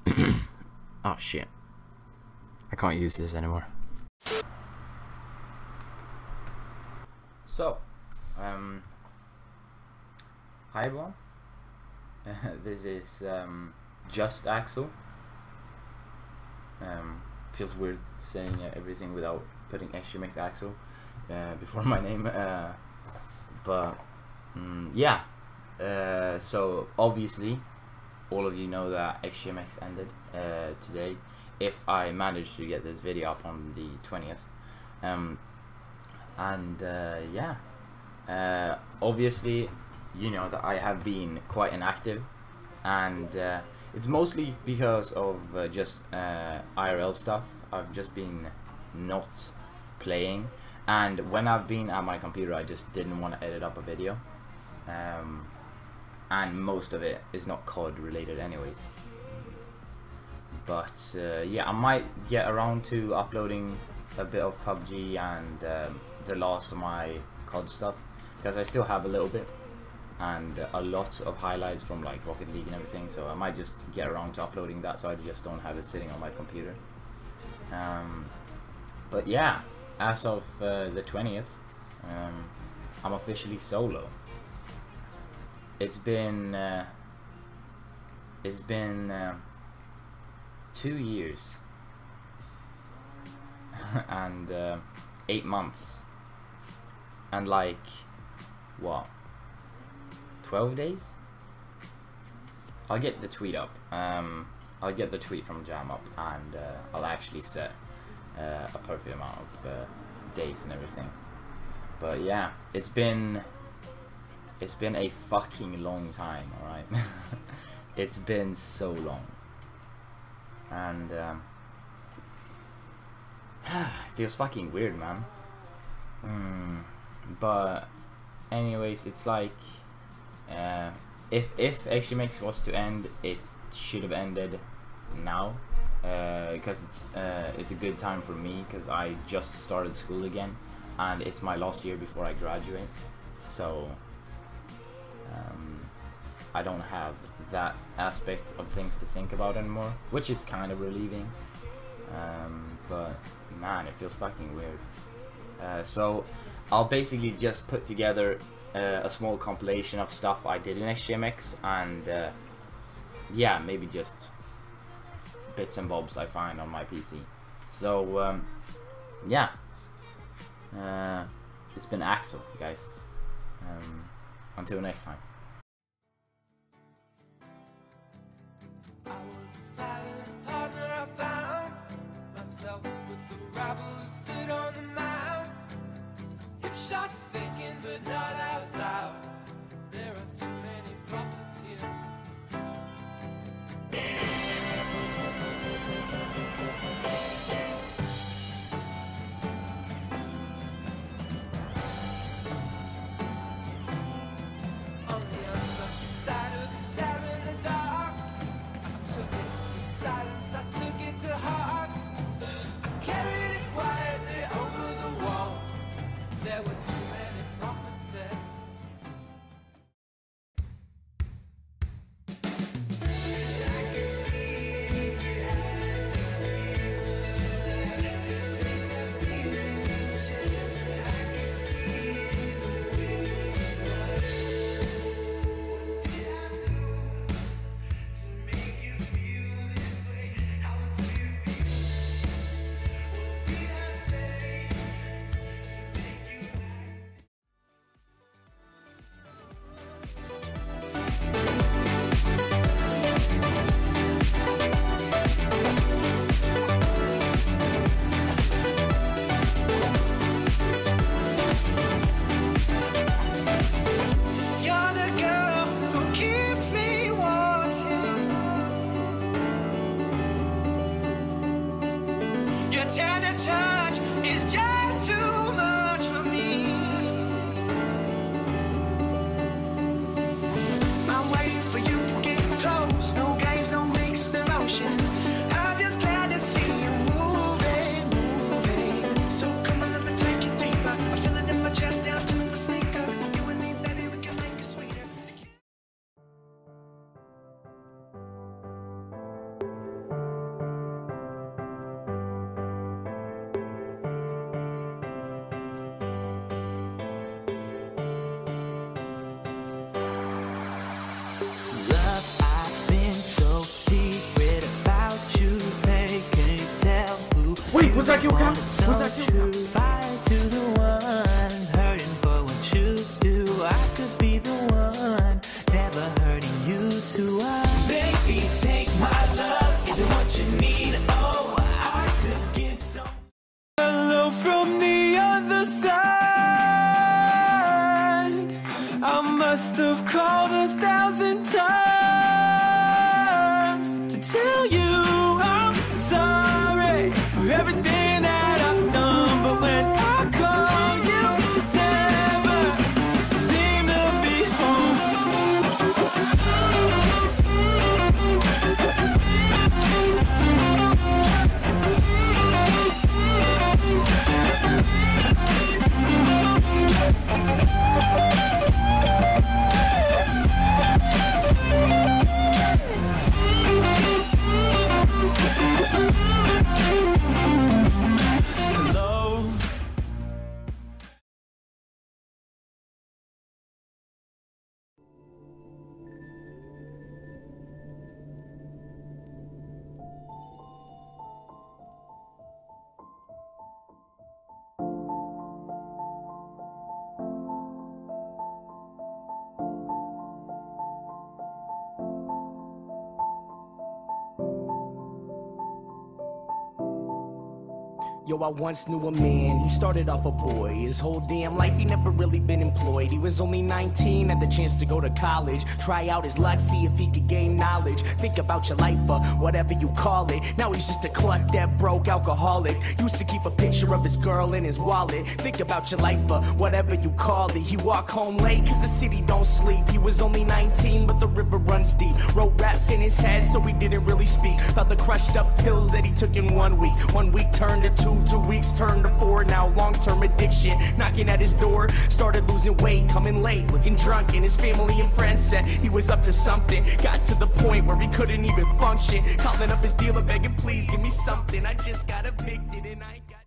Oh shit. I can't use this anymore. So, hi everyone. This is just Axel. Feels weird saying everything without putting XGMX Axel before my name. But yeah. So obviously, all of you know that XGMX ended today. If I managed to get this video up on the 20th, yeah, obviously, you know that I have been quite inactive, and it's mostly because of just IRL stuff. I've just been not playing, and when I've been at my computer, I just didn't want to edit up a video, and most of it is not COD related anyways. But yeah, I might get around to uploading a bit of PUBG and the last of my COD stuff, because I still have a little bit and a lot of highlights from like Rocket League and everything, so I might just get around to uploading that, so I just don't have it sitting on my computer. But yeah, as of the 20th, I'm officially solo. It's been 2 years and 8 months and like what, 12 days? I'll get the tweet up. I'll get the tweet from Jam up, and I'll actually set a perfect amount of days and everything. But yeah, it's been a fucking long time, alright? It's been so long. And it feels fucking weird, man. But anyways, it's like if XGMX was to end, it should have ended now, because it's a good time for me, because I just started school again and it's my last year before I graduate, so I don't have that aspect of things to think about anymore, which is kind of relieving. But man, it feels fucking weird. So I'll basically just put together a small compilation of stuff I did in XGMX, and yeah, maybe just bits and bobs I find on my PC. So yeah, it's been Axel, guys. Until next time. Thinking but not out loud. There are too many prophets here. that kill cam? Was that kill cam? Fire to the one, hurting for what you do. I could be the one, never hurting you too. Baby, take my love, is it what you need? Oh, I could give some. Hello from the other side. I must have called 1,000 times to tell you I'm sorry for everything that I've done. But when I call, you never seem to be home. Hello. Yo, I once knew a man, he started off a boy. His whole damn life he never really been employed. He was only 19, had the chance to go to college, try out his luck, see if he could gain knowledge. Think about your life, whatever you call it. Now he's just a cluck that broke alcoholic. Used to keep a picture of his girl in his wallet. Think about your life, whatever you call it. He walked home late cause the city don't sleep. He was only 19 but the river runs deep. Wrote raps in his head so he didn't really speak about the crushed up pills that he took in 1 week. 1 week turned to 2, 2 weeks turned to 4. Now long-term addiction knocking at his door. Started losing weight, coming late, looking drunk, and his family and friends said he was up to something. Got to the point where he couldn't even function, calling up his dealer begging please give me something. I just got evicted and I got